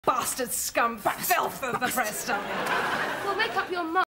Bastard scum, filth of the press, darling. Well, make up your mind.